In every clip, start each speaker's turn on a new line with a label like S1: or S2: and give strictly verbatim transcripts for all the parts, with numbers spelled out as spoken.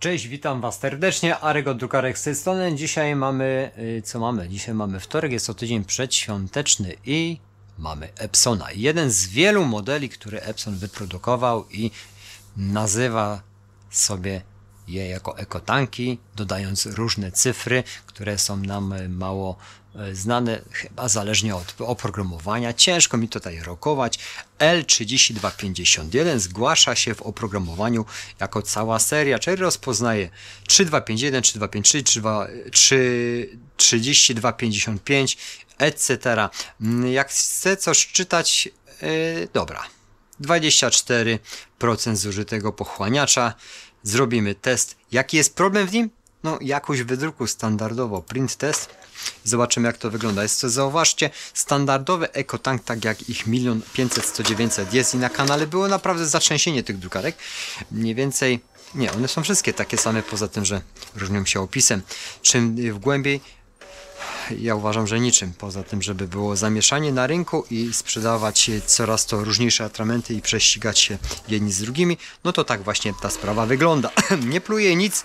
S1: Cześć, witam Was serdecznie, Arek od Drukarek z tej strony. Dzisiaj mamy, co mamy? Dzisiaj mamy wtorek, jest to tydzień przedświąteczny i mamy Epsona. Jeden z wielu modeli, które Epson wyprodukował i nazywa sobie je jako ekotanki, dodając różne cyfry, które są nam mało znane, chyba zależnie od oprogramowania. Ciężko mi tutaj rokować. L trzydzieści dwa pięćdziesiąt jeden zgłasza się w oprogramowaniu jako cała seria, czyli rozpoznaje trzy dwa pięć jeden, trzy dwa pięć trzy, trzydzieści dwa pięćdziesiąt pięć, et cetera. Jak chcę coś czytać, yy, dobra, dwadzieścia cztery procent zużytego pochłaniacza. Zrobimy test. Jaki jest problem w nim? No, jakość wydruku standardowo print test. Zobaczymy, jak to wygląda. Jest to, zauważcie, standardowy EcoTank, tak jak ich milion pięćset, sto, dziewięćset jest i na kanale było naprawdę zatrzęsienie tych drukarek. Mniej więcej, nie, one są wszystkie takie same, poza tym, że różnią się opisem. Czym w głębiej, ja uważam, że niczym. Poza tym, żeby było zamieszanie na rynku i sprzedawać coraz to różniejsze atramenty i prześcigać się jedni z drugimi, no to tak właśnie ta sprawa wygląda. Nie pluje nic.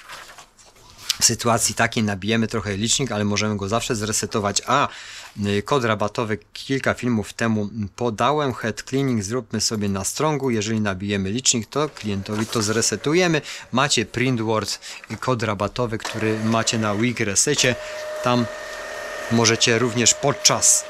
S1: W sytuacji takiej nabijemy trochę licznik, ale możemy go zawsze zresetować. A kod rabatowy kilka filmów temu podałem. Head cleaning zróbmy sobie na strongu. Jeżeli nabijemy licznik, to klientowi to zresetujemy. Macie print word i kod rabatowy, który macie na week resecie. Tam możecie również podczas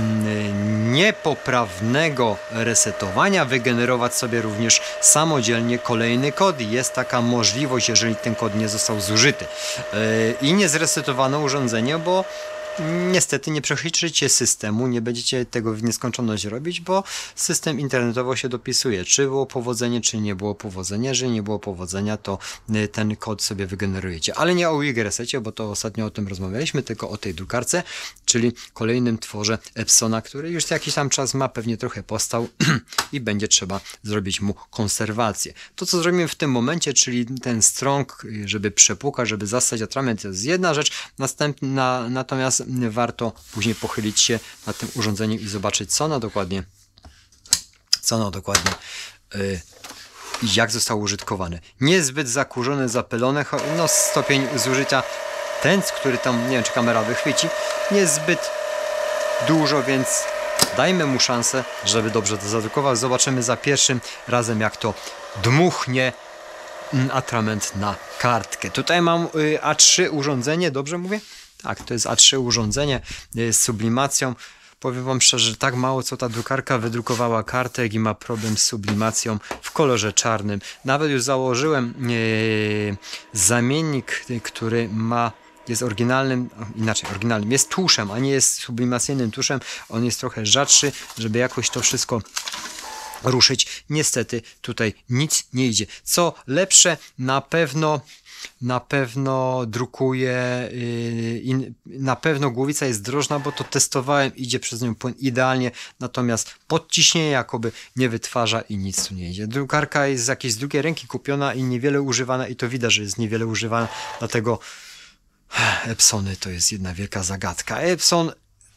S1: niepoprawnego resetowania wygenerować sobie również samodzielnie kolejny kod. Jest taka możliwość, jeżeli ten kod nie został zużyty i nie zresetowano urządzenie, bo niestety nie przechytrzycie systemu, nie będziecie tego w nieskończoność robić, bo system internetowo się dopisuje, czy było powodzenie, czy nie było powodzenia. Jeżeli nie było powodzenia, to ten kod sobie wygenerujecie. Ale nie o week resecie, bo to ostatnio o tym rozmawialiśmy, tylko o tej drukarce, czyli kolejnym tworze Epsona, który już jakiś tam czas ma, pewnie trochę postał i będzie trzeba zrobić mu konserwację. To, co zrobimy w tym momencie, czyli ten strong, żeby przepłukać, żeby zastać atrament, to jest jedna rzecz. Następna, natomiast warto później pochylić się nad tym urządzeniem i zobaczyć, co ono dokładnie, co ono dokładnie yy, jak zostało użytkowane. Niezbyt zakurzone, zapylone, no stopień zużycia ten, który tam, nie wiem, czy kamera wychwyci, niezbyt dużo, więc dajmy mu szansę, żeby dobrze to zadrukował. Zobaczymy za pierwszym razem, jak to dmuchnie atrament na kartkę. Tutaj mam yy, A trzy urządzenie, dobrze mówię? Tak, to jest A trzy urządzenie z sublimacją. Powiem Wam szczerze, że tak mało co ta drukarka wydrukowała kartek i ma problem z sublimacją w kolorze czarnym. Nawet już założyłem ee, zamiennik, który ma, jest oryginalnym, inaczej oryginalnym, jest tuszem, a nie jest sublimacyjnym tuszem. On jest trochę rzadszy, żeby jakoś to wszystko ruszyć. Niestety tutaj nic nie idzie. Co lepsze, na pewno Na pewno drukuje, yy, na pewno głowica jest drożna, bo to testowałem, idzie przez nią płyn idealnie, natomiast podciśnienie jakoby nie wytwarza i nic tu nie idzie. Drukarka jest z jakiejś drugiej ręki kupiona i niewiele używana i to widać, że jest niewiele używana, dlatego Epsony to jest jedna wielka zagadka. Epson,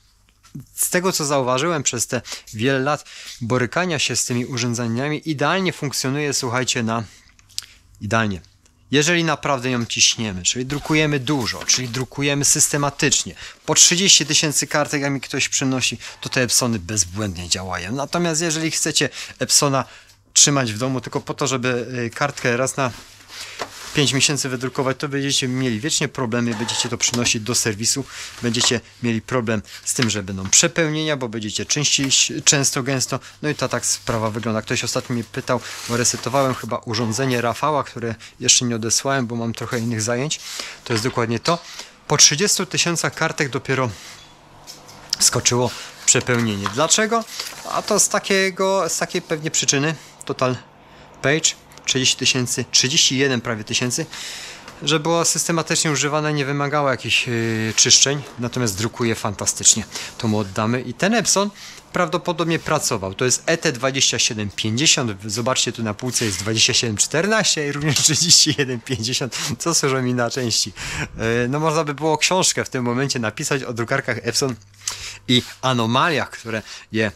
S1: z tego co zauważyłem przez te wiele lat borykania się z tymi urządzeniami, idealnie funkcjonuje, słuchajcie, na idealnie. Jeżeli naprawdę ją ciśniemy, czyli drukujemy dużo, czyli drukujemy systematycznie, po trzydzieści tysięcy kartek, jak mi ktoś przynosi, to te Epsony bezbłędnie działają. Natomiast jeżeli chcecie Epsona trzymać w domu tylko po to, żeby kartkę raz na pięć miesięcy wydrukować, to będziecie mieli wiecznie problemy, będziecie to przynosić do serwisu, będziecie mieli problem z tym, że będą przepełnienia, bo będziecie częściej, często, gęsto, no i ta tak sprawa wygląda. Ktoś ostatnio mnie pytał, bo resetowałem chyba urządzenie Rafała, które jeszcze nie odesłałem, bo mam trochę innych zajęć, to jest dokładnie to. Po trzydziestu tysiącach kartek dopiero skoczyło przepełnienie. Dlaczego? A to z takiego, z takiej pewnie przyczyny, Total Page, trzydzieści tysięcy, trzydzieści jeden prawie tysięcy, że była systematycznie używana, nie wymagała jakichś yy, czyszczeń, natomiast drukuje fantastycznie. To mu oddamy i ten Epson prawdopodobnie pracował. To jest E T dwadzieścia siedem pięćdziesiąt, zobaczcie, tu na półce jest dwadzieścia siedem czternaście i również trzydzieści jeden pięćdziesiąt, co służą mi na części. Yy, no można by było książkę w tym momencie napisać o drukarkach Epson i anomaliach, które je,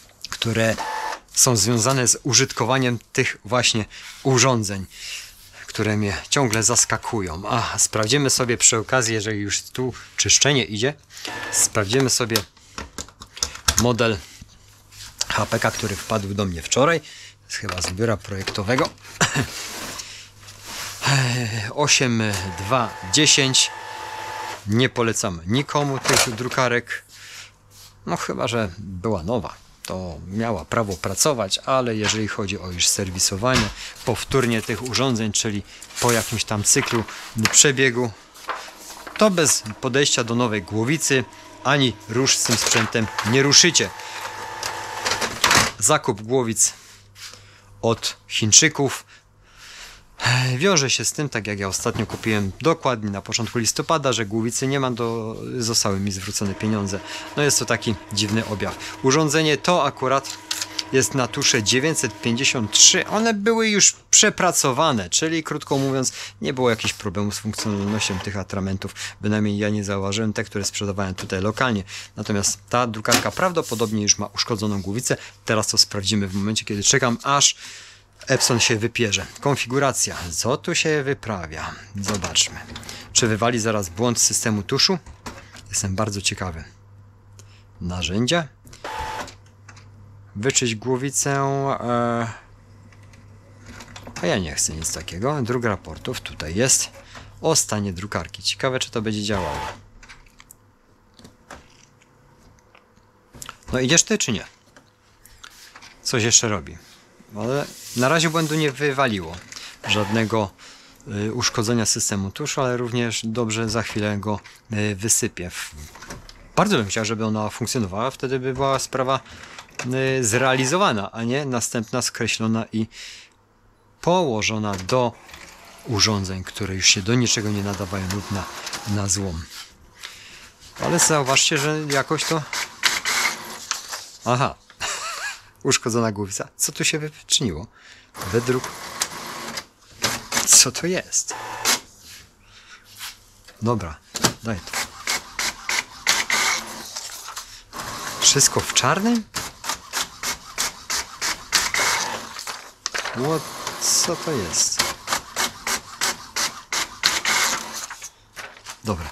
S1: które są związane z użytkowaniem tych właśnie urządzeń. które mnie ciągle zaskakują. A sprawdzimy sobie przy okazji, jeżeli już tu czyszczenie idzie, sprawdzimy sobie model H P K, który wpadł do mnie wczoraj. Jest chyba z biura projektowego. osiem dwa dziesięć. Nie polecam nikomu tych drukarek. No chyba że była nowa, to miała prawo pracować, ale jeżeli chodzi o już serwisowanie powtórnie tych urządzeń, czyli po jakimś tam cyklu przebiegu, to bez podejścia do nowej głowicy ani rusz z tym sprzętem nie ruszycie. Zakup głowic od Chińczyków wiąże się z tym, tak jak ja ostatnio kupiłem dokładnie na początku listopada, że głowicy nie ma, do, zostały mi zwrócone pieniądze. No jest to taki dziwny objaw. Urządzenie to akurat jest na tusze dziewięćset pięćdziesiąt trzy. One były już przepracowane, czyli krótko mówiąc nie było jakichś problemów z funkcjonalnością tych atramentów. Bynajmniej ja nie zauważyłem, te, które sprzedawałem tutaj lokalnie. Natomiast ta drukarka prawdopodobnie już ma uszkodzoną głowicę. Teraz to sprawdzimy w momencie, kiedy czekam, aż Epson się wypierze. Konfiguracja. Co tu się wyprawia? Zobaczmy. Czy wywali zaraz błąd systemu tuszu? Jestem bardzo ciekawy. Narzędzia. Wyczyść głowicę. E... A ja nie chcę nic takiego. Druk raportów tutaj jest. O stanie drukarki. Ciekawe, czy to będzie działało. No idziesz ty, czy nie? Coś jeszcze robi. Ale na razie błędu nie wywaliło. Żadnego y, uszkodzenia systemu tuszu, ale również dobrze za chwilę go y, wysypię. Bardzo bym chciał, żeby ona funkcjonowała. Wtedy by była sprawa y, zrealizowana, a nie następna skreślona i położona do urządzeń, które już się do niczego nie nadawają lub na, na złom. Ale zauważcie, że jakoś to... Aha. Uszkodzona głowica. Co tu się wyczyniło? Wydruk. Co to jest? Dobra, daj to. Wszystko w czarnym? What? Co to jest? Dobra.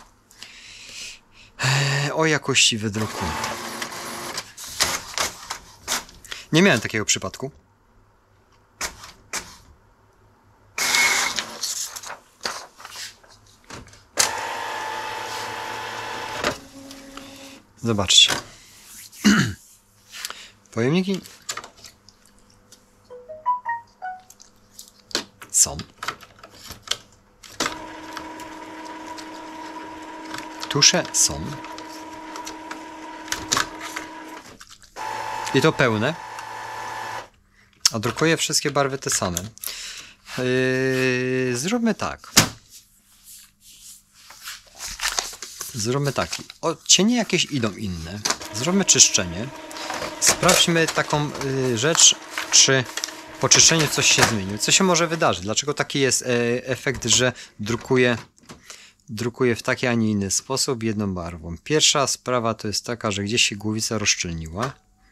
S1: Eee, o jakości wydruku. Nie miałem takiego przypadku. Zobaczcie. Pojemniki są. Tusze są. I to pełne. A drukuję wszystkie barwy te same. Yy, zróbmy tak. Zróbmy tak. Odcienie jakieś idą inne. Zróbmy czyszczenie. Sprawdźmy taką y, rzecz, czy po czyszczeniu coś się zmieniło. Co się może wydarzyć? Dlaczego taki jest e, efekt, że drukuję, drukuję w taki, a nie inny sposób jedną barwą? Pierwsza sprawa to jest taka, że gdzieś się głowica rozszczelniła.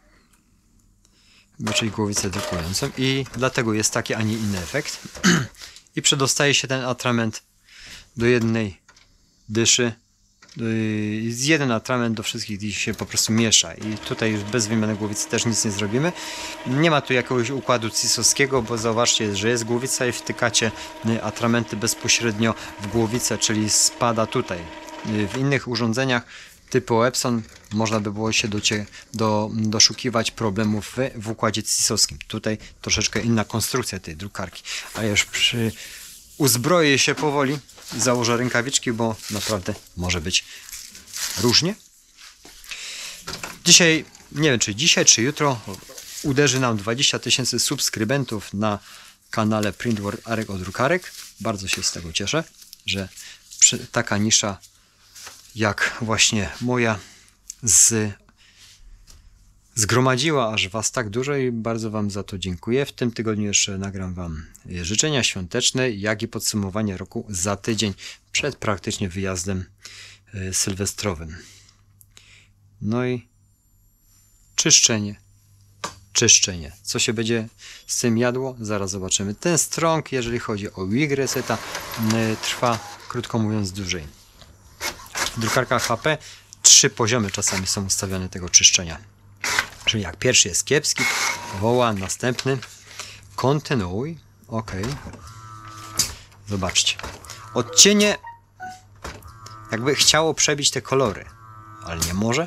S1: Czyli głowicę drukującą i dlatego jest taki, a nie inny efekt. I przedostaje się ten atrament do jednej dyszy. Z jeden atrament do wszystkich dysz się po prostu miesza i tutaj już bez wymiany głowicy też nic nie zrobimy. Nie ma tu jakiegoś układu cisowskiego, bo zauważcie, że jest głowica i wtykacie atramenty bezpośrednio w głowicę, czyli spada tutaj. W innych urządzeniach typu Epson można by było się docie, do, doszukiwać problemów w, w układzie cisowskim. Tutaj troszeczkę inna konstrukcja tej drukarki. A już przy, uzbroję się powoli, założę rękawiczki, bo naprawdę może być różnie. Dzisiaj, nie wiem czy dzisiaj, czy jutro uderzy nam dwadzieścia tysięcy subskrybentów na kanale Printworld Arek od drukarek. Bardzo się z tego cieszę, że przy, taka nisza jak właśnie moja z, zgromadziła aż was tak dużo i bardzo wam za to dziękuję. W tym tygodniu jeszcze nagram wam życzenia świąteczne, jak i podsumowanie roku za tydzień przed praktycznie wyjazdem y, sylwestrowym. No i czyszczenie czyszczenie. Co się będzie z tym jadło? Zaraz zobaczymy. Ten strąg, jeżeli chodzi o Wig Reseta, trwa, krótko mówiąc, dłużej. W drukarkach H P trzy poziomy czasami są ustawione tego czyszczenia. Czyli jak pierwszy jest kiepski, woła, następny kontynuuj. Ok. Zobaczcie. Odcienie jakby chciało przebić te kolory, ale nie może.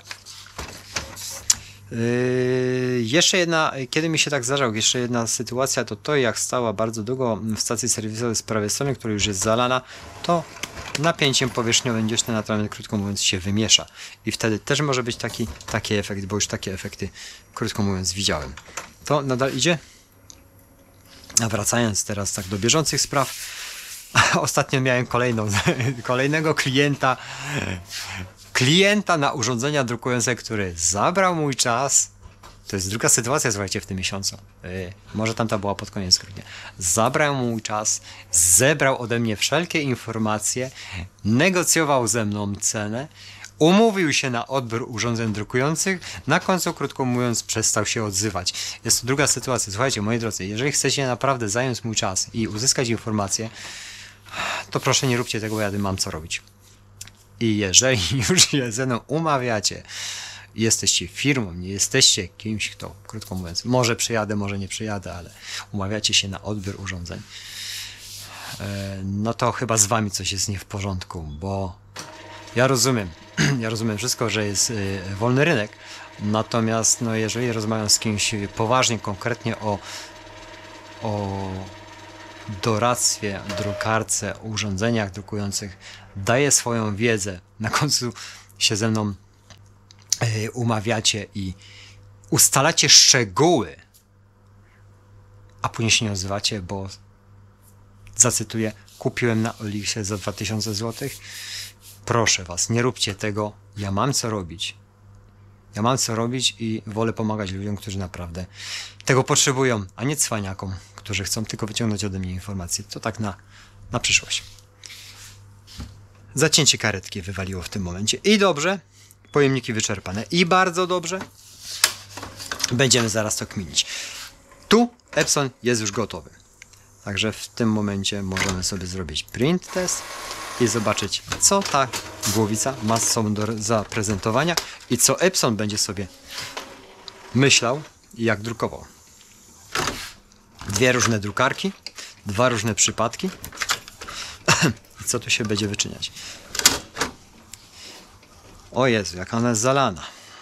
S1: Yy, jeszcze jedna, kiedy mi się tak zdarzało, jeszcze jedna sytuacja, to to jak stała bardzo długo w stacji serwisowej z prawej strony, która już jest zalana, to napięciem powierzchniowym gdzieś ten atrament, krótko mówiąc, się wymiesza. I wtedy też może być taki, taki efekt, bo już takie efekty, krótko mówiąc, widziałem. To nadal idzie? A wracając teraz tak do bieżących spraw, ostatnio miałem kolejną, kolejnego klienta, klienta na urządzenia drukujące, który zabrał mój czas. To jest druga sytuacja, słuchajcie, w tym miesiącu. Yy, może tamta była pod koniec grudnia. Zabrał mój czas, zebrał ode mnie wszelkie informacje, negocjował ze mną cenę, umówił się na odbiór urządzeń drukujących, na końcu, krótko mówiąc, przestał się odzywać. Jest to druga sytuacja. Słuchajcie, moi drodzy, jeżeli chcecie naprawdę zająć mój czas i uzyskać informacje, to proszę nie róbcie tego, bo ja mam co robić. I jeżeli już się ze mną umawiacie, jesteście firmą, nie jesteście kimś, kto, krótko mówiąc, może przyjadę, może nie przyjadę, ale umawiacie się na odbiór urządzeń, no to chyba z wami coś jest nie w porządku, bo ja rozumiem, ja rozumiem wszystko, że jest wolny rynek, natomiast no, jeżeli rozmawiam z kimś poważnie, konkretnie o, o doradztwie, drukarce, urządzeniach drukujących, daję swoją wiedzę, na końcu się ze mną yy, umawiacie i ustalacie szczegóły, a później się nie odzywacie, bo zacytuję, kupiłem na Oliksie za dwa tysiące złotych. Proszę was, nie róbcie tego, ja mam co robić. Ja mam co robić i wolę pomagać ludziom, którzy naprawdę tego potrzebują, a nie cwaniakom, którzy chcą tylko wyciągnąć ode mnie informacje. To tak na, na przyszłość. Zacięcie karetki wywaliło w tym momencie. I dobrze, pojemniki wyczerpane. I bardzo dobrze. Będziemy zaraz to kminić. Tu Epson jest już gotowy. Także w tym momencie możemy sobie zrobić print test i zobaczyć, co ta głowica ma z sobą do zaprezentowania i co Epson będzie sobie myślał i jak drukował. Dwie różne drukarki, dwa różne przypadki. I co tu się będzie wyczyniać? O Jezu, jak ona jest zalana.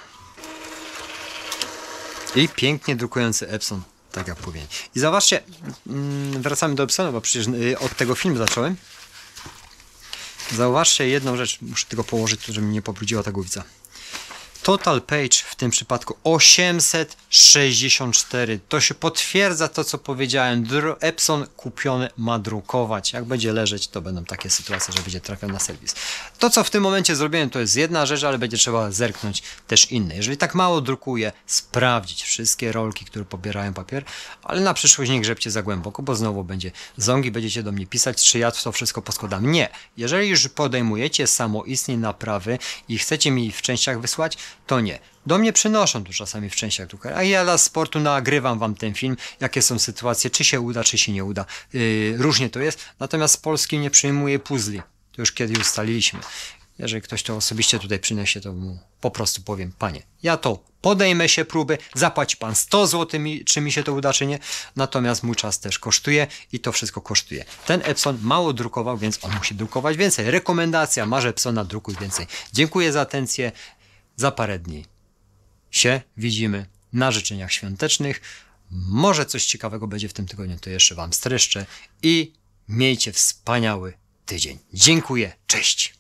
S1: I pięknie drukujący Epson, tak jak powiem. I zauważcie, wracamy do Epsona, bo przecież od tego film zacząłem. Zauważcie jedną rzecz, muszę tego położyć, żeby mi nie pobrudziła ta głowica. Total page w tym przypadku osiemset sześćdziesiąt cztery. To się potwierdza to, co powiedziałem. Epson kupiony ma drukować. Jak będzie leżeć, to będą takie sytuacje, że będzie trafiał na serwis. To, co w tym momencie zrobiłem, to jest jedna rzecz, ale będzie trzeba zerknąć też inne. Jeżeli tak mało drukuję, sprawdzić wszystkie rolki, które pobierają papier, ale na przyszłość nie grzebcie za głęboko, bo znowu będzie zągi, będziecie do mnie pisać, czy ja to wszystko poskładam. Nie. Jeżeli już podejmujecie samoistnie naprawy i chcecie mi w częściach wysłać, to nie. Do mnie przynoszą tu czasami w częściach drukarki, a ja dla sportu nagrywam wam ten film, jakie są sytuacje, czy się uda, czy się nie uda. Yy, różnie to jest, natomiast z Polski nie przyjmuje puzli. To już kiedyś ustaliliśmy. Jeżeli ktoś to osobiście tutaj przyniesie, to mu po prostu powiem, panie, ja to podejmę się próby, zapłaci pan sto złotych, czy mi się to uda, czy nie, natomiast mój czas też kosztuje i to wszystko kosztuje. Ten Epson mało drukował, więc on musi drukować więcej. Rekomendacja, masz Epsona, drukuj więcej. Dziękuję za atencję. Za parę dni się widzimy na życzeniach świątecznych. Może coś ciekawego będzie w tym tygodniu, to jeszcze wam streszczę i miejcie wspaniały tydzień. Dziękuję, cześć!